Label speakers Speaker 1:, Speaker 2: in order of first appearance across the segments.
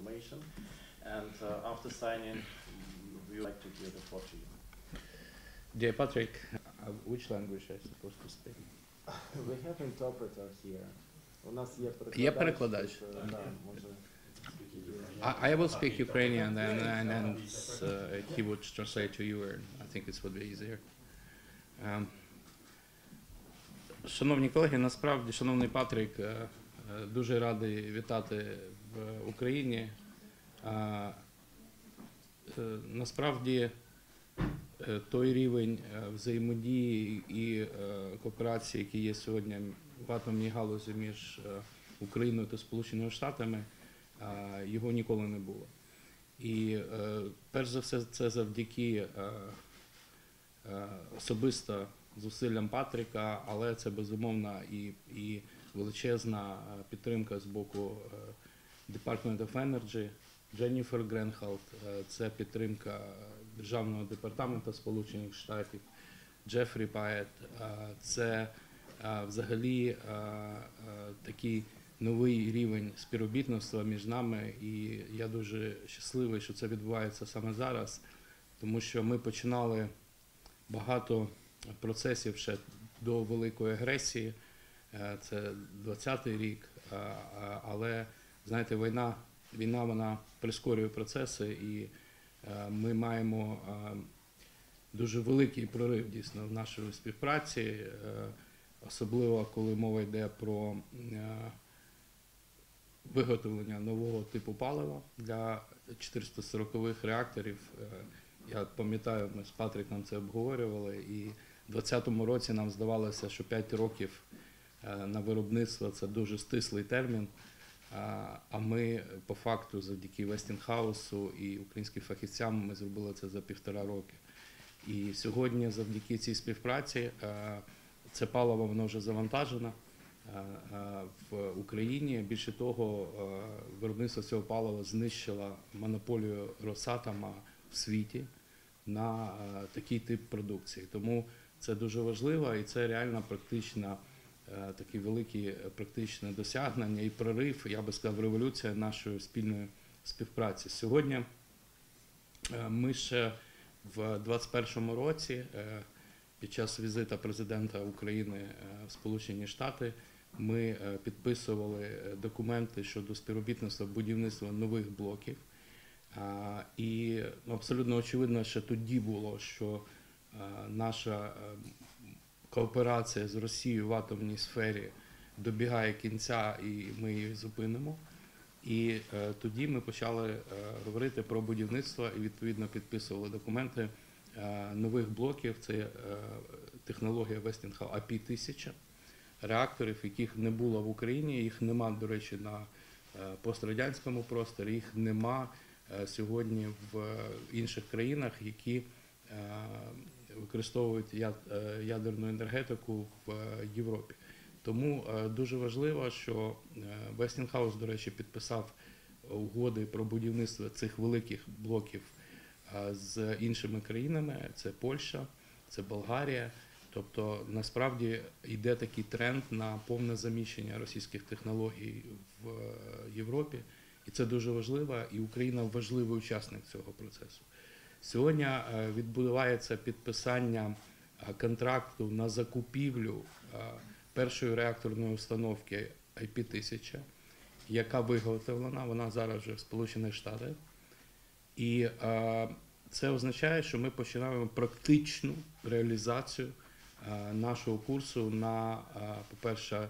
Speaker 1: information. And after signing, we would like to hear the floor to you.
Speaker 2: Dear Patrick, which language am I supposed to speak?
Speaker 1: We have interpreter here. У нас є
Speaker 2: Є перекладач?
Speaker 1: Да, може.
Speaker 2: I will speak Ukrainian and he would translate to you, and I think this would be easier. Шановні колеги, насправді, шановний Патрік, дуже радий вітати в Україні. Насправді, той рівень взаємодії і кооперації, який є сьогодні в атомній галузі між Україною та Сполученими Штатами, його ніколи не було. І перш за все це завдяки особисто зусиллям Патріка, але це безумовна і величезна підтримка з боку Department of Energy, Дженніфер Гренхалд, це підтримка Державного департаменту Сполучених Штатів, Джефрі Паєт, це взагалі такий новий рівень співробітництва між нами, і я дуже щасливий, що це відбувається саме зараз, тому що ми починали багато процесів ще до великої агресії, це 20-й рік, але, знаєте, війна вона прискорює процеси, і ми маємо дуже великий прорив дійсно в нашій співпраці, особливо коли мова йде про виготовлення нового типу палива для 440-х реакторів. Я пам'ятаю, ми з Патріком це обговорювали, і в 2020 році нам здавалося, що 5 років на виробництво – це дуже стислий термін, а ми по факту завдяки Вестінгхаусу і українським фахівцям ми зробили це за 1,5 роки. І сьогодні завдяки цій співпраці це паливо воно вже завантажено в Україні. Більше того, виробництво цього палива знищило монополію Росатома в світі на такий тип продукції. Тому це дуже важливо і це реально практично такі великі практичне досягнення і прорив, я би сказав, революція нашої спільної співпраці. Сьогодні ми ще в 2021 році під час візиту президента України в Сполучені Штати ми підписували документи щодо співробітництва будівництва нових блоків. І абсолютно очевидно, що тоді було, що наша кооперація з Росією в атомній сфері добігає кінця і ми її зупинимо. І тоді ми почали говорити про будівництво і відповідно підписували документи нових блоків. Це технологія Westinghouse AP1000 реакторів, яких не було в Україні, їх нема, до речі, на пострадянському просторі, їх нема сьогодні в інших країнах, які використовують ядерну енергетику в Європі. Тому дуже важливо, що Westinghouse, до речі, підписав угоди про будівництво цих великих блоків з іншими країнами. Це Польща, це Болгарія. Тобто, насправді, йде такий тренд на повне заміщення російських технологій в Європі. І це дуже важливо, і Україна важливий учасник цього процесу. Сьогодні відбувається підписання контракту на закупівлю першої реакторної установки IP1000, яка виготовлена, вона зараз вже в Сполучених Штатах. І це означає, що ми починаємо практичну реалізацію нашого курсу на, по-перше,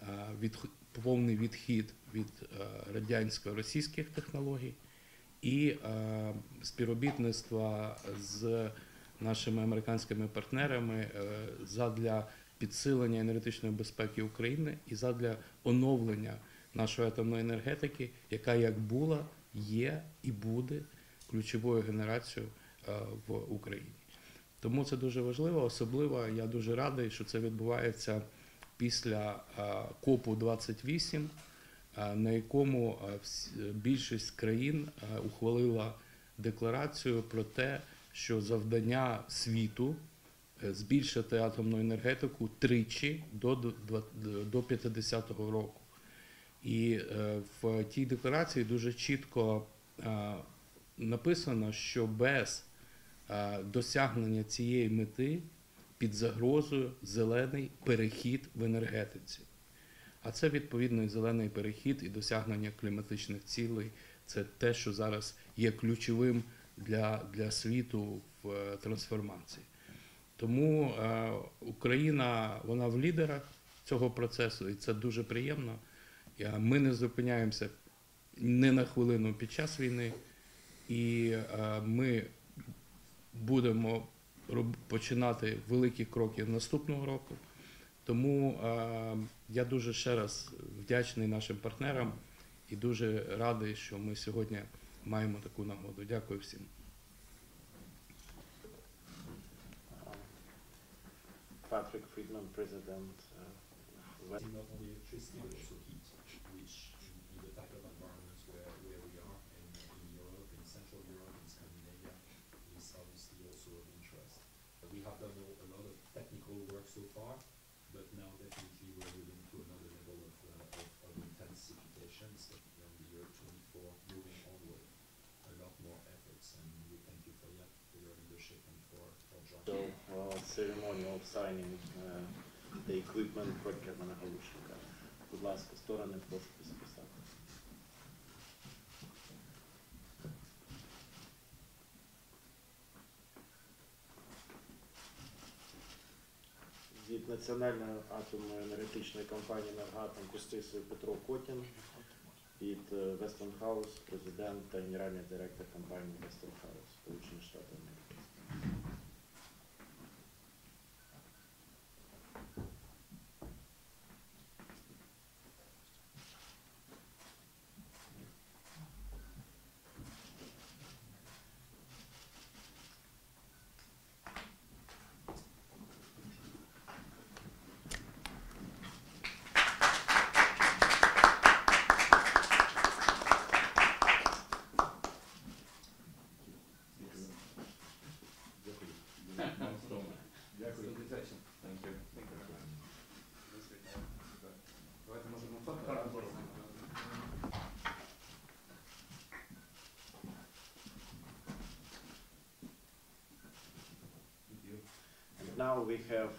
Speaker 2: повний відхід від радянсько-російських технологій і співробітництва з нашими американськими партнерами задля підсилення енергетичної безпеки України і задля оновлення нашої атомної енергетики, яка як була, є і буде ключовою генерацією в Україні. Тому це дуже важливо, особливо я дуже радий, що це відбувається після КОПу-28, на якому більшість країн ухвалила декларацію про те, що завдання світу збільшити атомну енергетику тричі до 50-го року. І в тій декларації дуже чітко написано, що без досягнення цієї мети під загрозою зелений перехід в енергетиці. А це, відповідно, і зелений перехід, і досягнення кліматичних цілей. Це те, що зараз є ключовим для світу в трансформації. Тому Україна, вона в лідерах цього процесу, і це дуже приємно. Ми не зупиняємося ні на хвилину під час війни, і ми будемо починати великі кроки наступного року. Тому я дуже ще раз вдячний нашим партнерам і дуже радий, що ми сьогодні маємо таку нагоду. Дякую всім.
Speaker 1: Patrick Friedman, President.
Speaker 3: Not only electricity but also heat, which in the type of environments where we are in Europe, in Central Europe, in Scandinavia, is obviously also of interest. We have done a lot of technical work so far, but now definitely we're moving to another level of intensification, especially on the year 24, moving onward. A lot more efforts, and we thank you for your leadership and for joining.
Speaker 1: So, ceremony of signing the equipment procurement Галущенка. Будь ласка, сторони, прошу підписати. Від Національної атомної енергетичної компанії «Енергоатом» підписує Петро Котін, від Westinghouse, президент та генеральний директор компанії Westinghouse, Сполучені Штати Америки. Now we have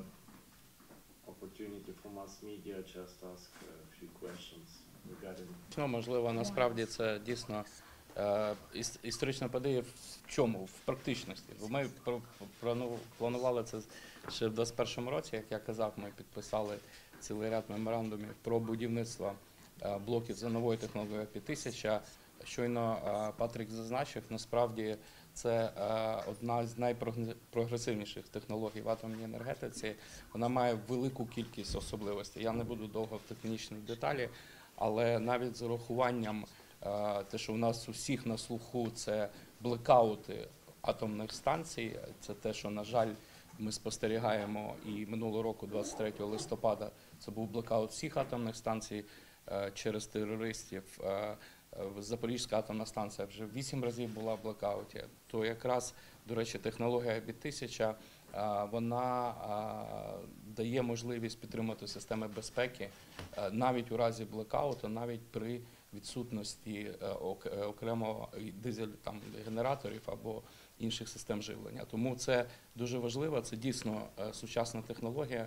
Speaker 1: opportunity for mass media just ask a few questions regarding.
Speaker 2: Можливо, насправді це дійсно історична подія в чому? В практичності. Бо ми планували це ще в 2021 році, як я казав, ми підписали цілий ряд меморандумів про будівництво блоків за новою технологією 5000. Щойно Патрік зазначив, насправді це одна з найпрогресивніших технологій в атомній енергетиці. Вона має велику кількість особливостей. Я не буду довго в технічні деталі, але навіть з урахуванням те, що у нас у всіх на слуху, це блекаути атомних станцій, це те, що, на жаль, ми спостерігаємо, і минулого року, 23 листопада, це був блекаут всіх атомних станцій через терористів. Запорізька атомна станція вже 8 разів була в блекауті. То якраз, до речі, технологія BIT-1000, вона дає можливість підтримати системи безпеки навіть у разі блекауту, навіть при відсутності окремо дизель-генераторів або інших систем живлення. Тому це дуже важливо, це дійсно сучасна технологія.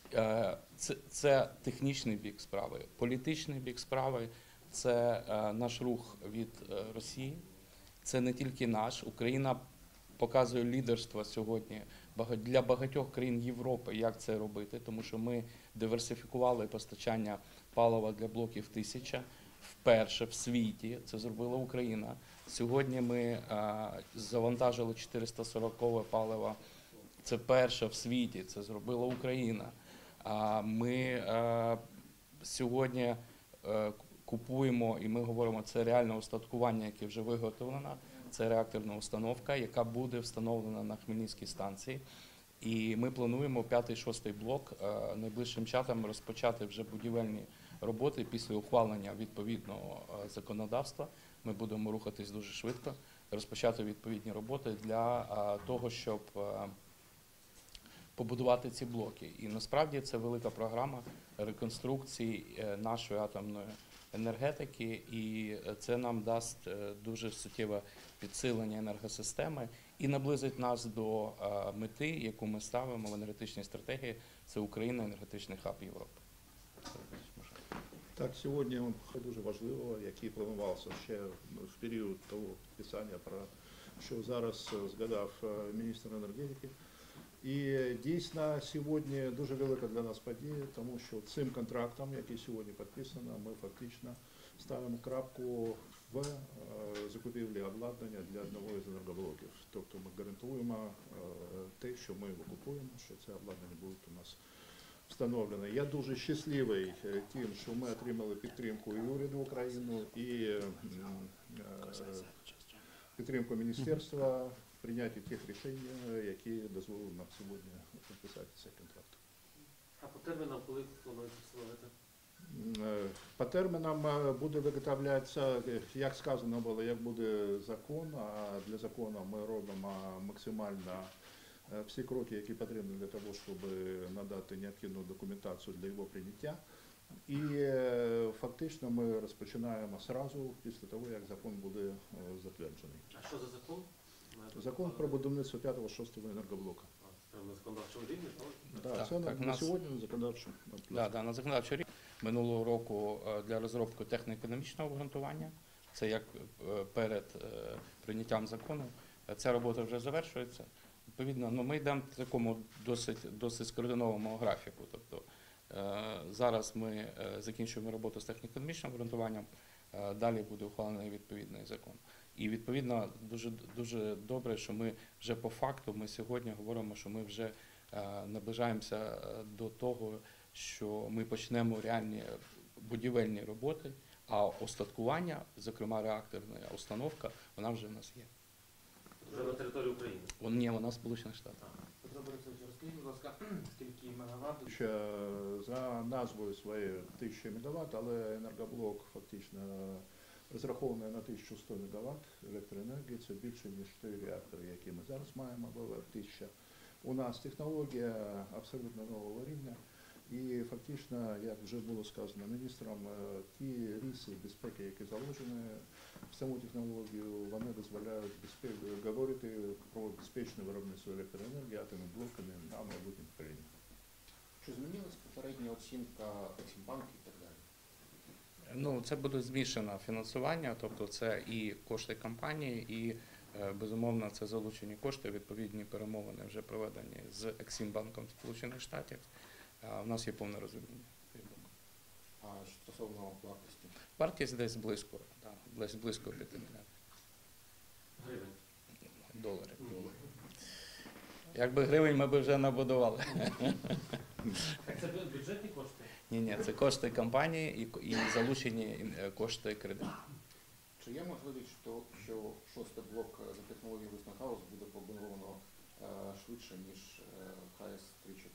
Speaker 2: Це технічний бік справи. Політичний бік справи – це наш рух від Росії. Це не тільки наш. Україна показує лідерство сьогодні для багатьох країн Європи, як це робити, тому що ми диверсифікували постачання палива для блоків 1000 вперше в світі. Це зробила Україна. Сьогодні ми завантажили 440-кове паливо. Це перше в світі. Це зробила Україна. Ми сьогодні купуємо, і ми говоримо, це реальне устаткування, яке вже виготовлено. Це реакторна установка, яка буде встановлена на Хмельницькій станції. І ми плануємо 5-6 блок найближчим часом розпочати вже будівельні роботи після ухвалення відповідного законодавства. Ми будемо рухатись дуже швидко, розпочати відповідні роботи для того, щоб побудувати ці блоки. І насправді це велика програма реконструкції нашої атомної енергетики, і це нам дасть дуже суттєве підсилення енергосистеми і наблизить нас до мети, яку ми ставимо в енергетичній стратегії. Це Україна, енергетичний хаб Європи.
Speaker 4: Так, сьогодні дуже важливо, який планувався ще в період того підписання, про що зараз згадав міністр енергетики. І дійсно сьогодні дуже велика для нас подія, тому що цим контрактом, який сьогодні підписано, ми фактично ставимо крапку в закупівлі обладнання для одного із енергоблоків. Тобто ми гарантуємо те, що ми викупуємо, що це обладнання буде у нас встановлено. Я дуже щасливий тим, що ми отримали підтримку і уряду України, і підтримку міністерства в прийнятті тих рішень, які дозволили нам сьогодні підписати цей контракт.
Speaker 5: А по термінам, коли планується встановити?
Speaker 4: По термінам буде виготовлятися, як сказано було, як буде закон, а для закону ми робимо максимально всі кроки, які потрібні для того, щоб надати необхідну документацію для його прийняття. І фактично ми розпочинаємо одразу після того, як закон буде затверджений.
Speaker 5: А що за закон?
Speaker 4: Закон про будівництво 5-6 енергоблока.
Speaker 5: А, це прямо на законодавчому рівні, так?
Speaker 4: Да,
Speaker 2: Так,
Speaker 4: це
Speaker 2: так,
Speaker 4: на
Speaker 2: нас-
Speaker 4: сьогодні на законодавчому.
Speaker 2: Да, на законодавчий рік минулого року для розробки техніко-економічного обґрунтування, це як перед прийняттям закону, ця робота вже завершується. Відповідно, ми йдемо в такому досить скоординованому графіку. Тобто зараз ми закінчуємо роботу з техніко-економічним обґрунтуванням, далі буде ухвалений відповідний закон. І відповідно дуже добре, що ми вже по факту ми сьогодні говоримо, що ми вже наближаємося до того, що ми почнемо реальні будівельні роботи, а остаткування, зокрема реакторна установка, вона вже в нас є.
Speaker 5: Вже на території України.
Speaker 2: Вона в Сполучених Штатах.
Speaker 6: Петро Борисович, розкажіть, будь ласка, скільки мегаватт?
Speaker 4: Ще за назвою своєю 1000 МВт, але енергоблок фактично розрахований на 1100 МВт електроенергії. Це більше, ніж 4 реактори, які ми зараз маємо, було 1000. У нас технологія абсолютно нового рівня. І фактично, як вже було сказано міністром, ті риси безпеки, які заложені в саму технологію, вони дозволяють говорити про безпечне виробництво електроенергії атомними блоками на майбутнє покоління.
Speaker 6: Чи змінилась попередня оцінка Ексімбанку і так далі?
Speaker 2: Це буде змішане фінансування, тобто це і кошти компанії, і безумовно це залучені кошти, відповідні перемовини вже проведені з Ексімбанком Сполучених Штатів. У нас є повне розуміння.
Speaker 6: А стосовно вартості?
Speaker 2: Вартість десь близько 5 мільярдів
Speaker 5: Гривень.
Speaker 2: доларів. Якби гривень ми б вже набудували.
Speaker 5: Так це бюджетні кошти?
Speaker 2: Ні, це кошти компанії і залучені кошти кредиту.
Speaker 6: Чи є можливість, що шостий блок за технологією Westinghouse буде побудовано швидше, ніж ХС-3-4?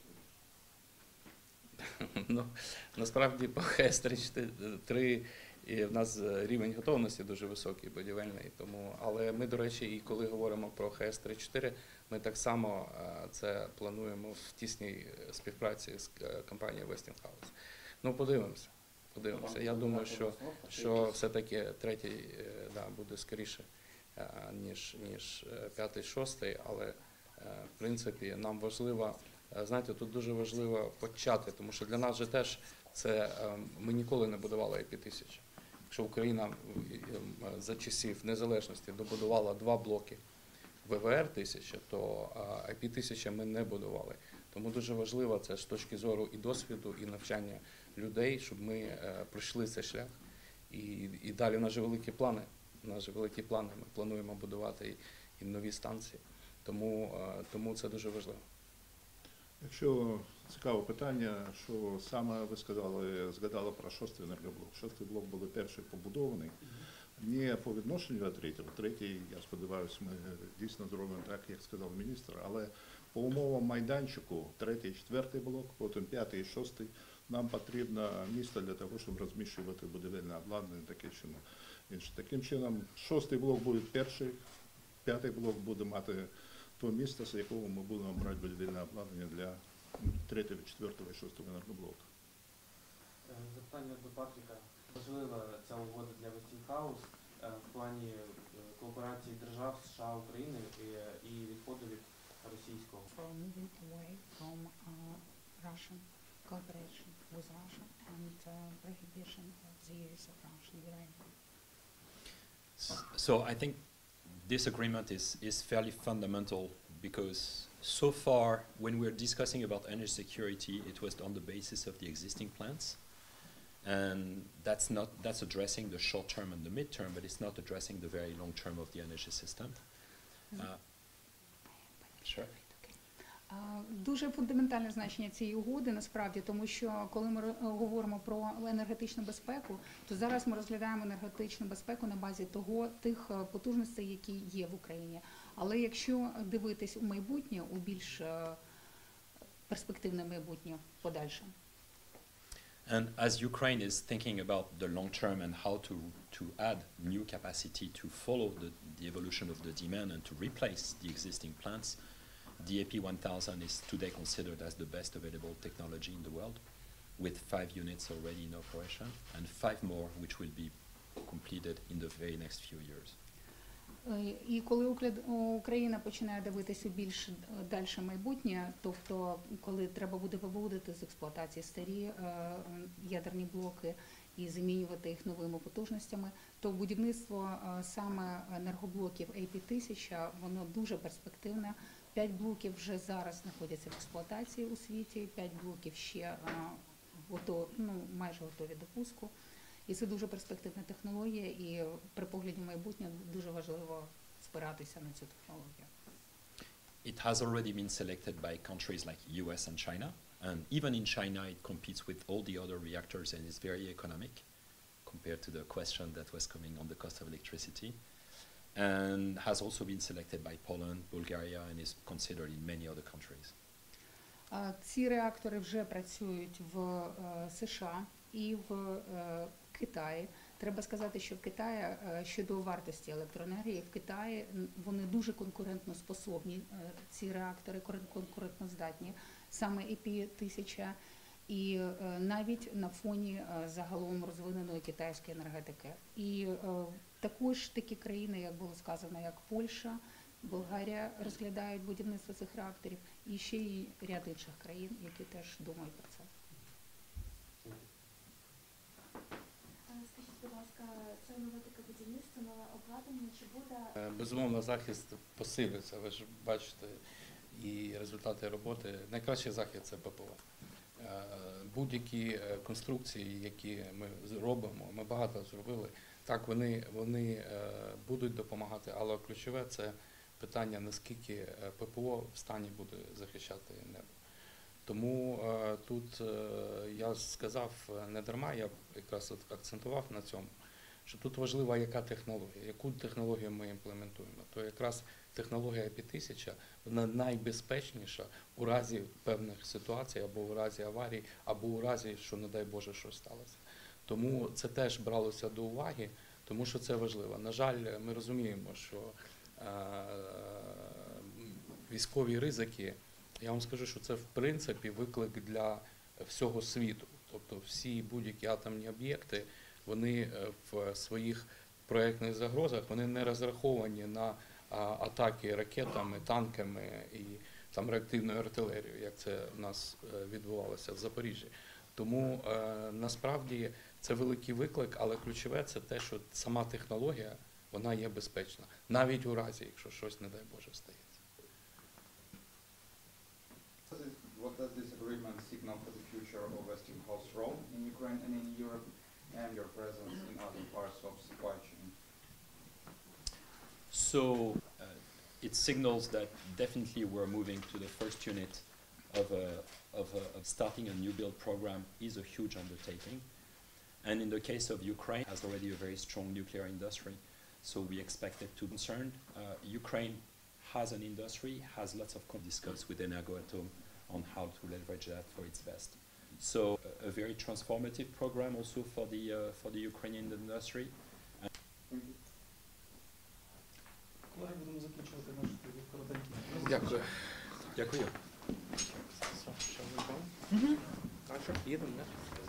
Speaker 2: Насправді по ХС-3 в нас рівень готовності дуже високий, будівельний. Але ми, до речі, і коли говоримо про ХС-3-4, ми так само це плануємо в тісній співпраці з компанією Westinghouse. Подивимося. Я думаю, що все-таки третій буде скоріше, ніж 5-6, але в принципі нам важливо, знаєте, тут дуже важливо почати, тому що для нас же теж ми ніколи не будували IP-1000. Якщо Україна за часів незалежності добудувала 2 блоки ВВР-1000, то IP-1000 ми не будували. Тому дуже важливо це з точки зору і досвіду, і навчання людей, щоб ми пройшли цей шлях. І далі в нас же великі плани. Ми плануємо будувати і нові станції. Тому це дуже важливо.
Speaker 4: Якщо цікаве питання, що саме ви згадали про 6-й енергоблок. 6-й блок був перший побудований. Не по відношенню до третього. Третій, я сподіваюся, ми дійсно зробимо так, як сказав міністр, але по умовам майданчику 3-й, 4-й блок, потім 5-й і 6-й, нам потрібно місце для того, щоб розміщувати будівельне обладнання, таке чином. Таким чином, 6-й блок буде перший, 5-й блок буде мати то місце, з якого ми будемо брати будівельне обладнання для 3-го, 4-го і 6-го енергоблоку.
Speaker 6: Запитання до Патріка.
Speaker 7: Важлива ця угода для Westinghouse в плані кооперації держав США, України і відходу від російського.
Speaker 8: For moving away from Russian cooperation with Russia and prohibition of the use of Russian uranium.
Speaker 3: So I think this agreement is fairly fundamental because so far when we're discussing about energy security, it was on the basis of the existing plants. And that's addressing the short term and the mid term, but it's not addressing the very long term of the energy system. Sure.
Speaker 8: Дуже фундаментальне значення цієї угоди насправді, тому що коли ми говоримо про енергетичну безпеку, то зараз ми розглядаємо енергетичну безпеку на базі тих потужностей, які є в Україні. Але якщо дивитись у майбутнє, у більш перспективне майбутнє подальше.
Speaker 3: And as Ukraine is thinking about the long term and how to add new capacity to follow the evolution of the demand and to replace the existing plants, the AP1000 is today considered as the best available technology in the world, with 5 units already in operation and 5 more which will be completed in the very next few years.
Speaker 8: І коли Україна починає дивитися у більш дальше майбутнє, тобто коли треба буде виводити з експлуатації старі ядерні блоки і замінювати їх новими потужностями, то будівництво саме енергоблоків AP1000, воно дуже перспективне. 5 блоків вже зараз знаходяться в експлуатації у світі, 5 блоків ще майже готові до пуску. І це дуже перспективна технологія, і при погляді в майбутнє дуже важливо спиратися на цю технологію.
Speaker 3: It has already been selected by countries like US and China, and even in China it competes with all the other reactors and is very economic compared to the question that was coming on the cost of electricity, and has also been selected by Poland, Bulgaria, and is considered in many other countries.
Speaker 8: Ці реактори вже працюють в США і в Китаї. Треба сказати, що в Китаї щодо вартості електроенергії, в Китаї вони дуже конкурентно способні, ці реактори конкурентно здатні, саме AP1000, і навіть на фоні загалом розвиненої китайської енергетики. І також такі країни, як було сказано, як Польща, Болгарія розглядають будівництво цих реакторів, і ще й ряд інших країн, які теж думають про це.
Speaker 9: Скажіть, будь ласка, це нове таке будівництво, нове обладнання, чи буде?
Speaker 2: Безумовно, захист посилюється, ви ж бачите, і результати роботи. Найкращий захист – це ППО. Будь-які конструкції, які ми робимо, ми багато зробили, так, вони будуть допомагати, але ключове – це питання, наскільки ППО в стані буде захищати небо. Тому тут я сказав не дарма, я якраз акцентував на цьому, що тут важлива яка технологія, яку технологію ми імплементуємо. То якраз технологія AP1000, вона найбезпечніша у разі певних ситуацій, або у разі аварій, або у разі, що, не дай Боже, щось сталося. Тому це теж бралося до уваги, тому що це важливо. На жаль, ми розуміємо, що військові ризики, я вам скажу, що це в принципі виклик для всього світу. Тобто всі будь-які атомні об'єкти, вони в своїх проєктних загрозах, вони не розраховані на атаки ракетами, танками і там реактивною артилерією, як це в нас відбувалося в Запоріжжі. Тому насправді це великий виклик, але ключове це те, що сама технологія, вона є безпечна, навіть у разі, якщо щось, не дай Боже, стається.
Speaker 6: What does this agreement signal for the future of Westinghouse role in Ukraine and in Europe, and your presence in other parts of supply chain?
Speaker 3: So it signals that definitely we're moving to the first unit of starting a new build program is a huge undertaking. And in the case of Ukraine, has already a very strong nuclear industry, so we expect it to concern. Ukraine has an industry, has lots of discuss with Energoatom on how to leverage that for its best. So a very transformative program also for the Ukrainian industry.
Speaker 7: Колеги, будемо закінчувати наш коротенький.
Speaker 2: Дякую.
Speaker 3: Дякую.
Speaker 2: Що, їдемо, не?